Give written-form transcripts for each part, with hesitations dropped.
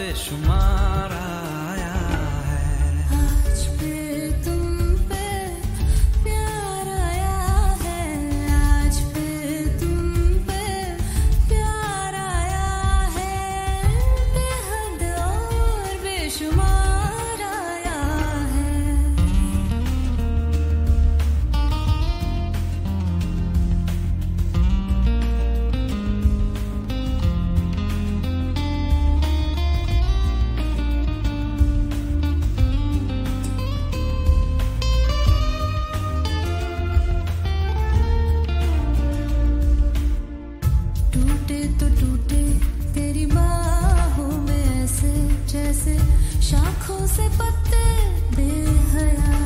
बेशुमार आया है। आज फिर तुम पे प्यार आया है, आज फिर तुम पे प्यार आया है, बेहद और बेशुमार आया है। टूटे तो टूटे तेरी बाहों में ऐसे जैसे शाखों से पत्ते बेहया,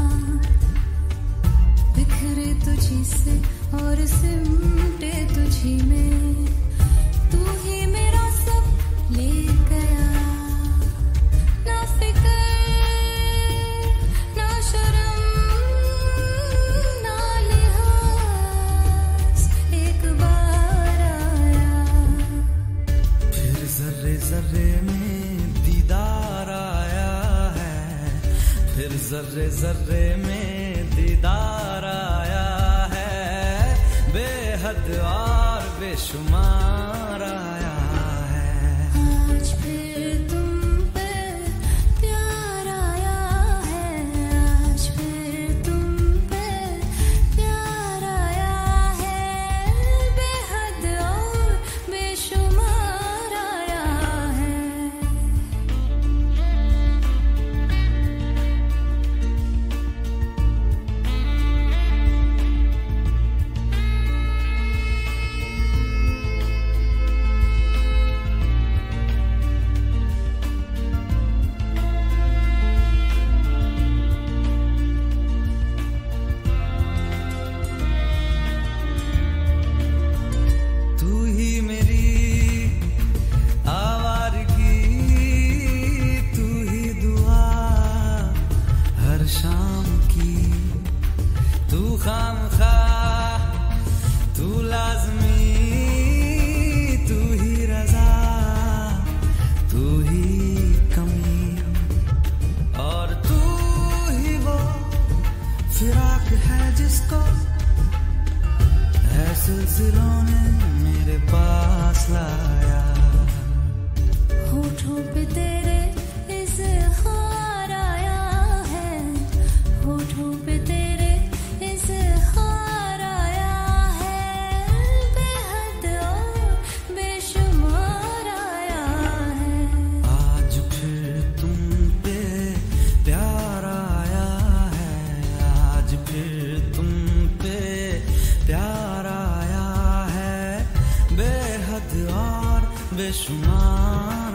बिखरे तुझी से और सिमटे तुझी में, तू ही मेरा सब ले गया। ना फिक्र ना शर्म ना लिहाज, एक बार आया। फिर जर्रे जर्रे में दीदार आया है, फिर जर्रे जर्रे में दीदार आया है, बेहद और बेशुमार आया है। आज फिर तुम पे प्यार आया है, आज फिर तुम पे प्यार आया है, बेहद और बेशुमार आया है। तू ही मेरी आवारगी, तू ही दुआ हर शाम की, तू खामखा तू लाज़मी, तू ही रज़ा तू ही कमी, और तू ही वो फिराक है जिसको है सिलसिलों ने मेरे पास लाया। होठों पे तेरे इज़हार आया है, होठों पे तेरे इज़हार आया है, बेहद और बेशुमार आया है। आज फिर तुम पे प्यार आया है, आज फिर तुम पे प्यार आया है, बेहद और बेशुमार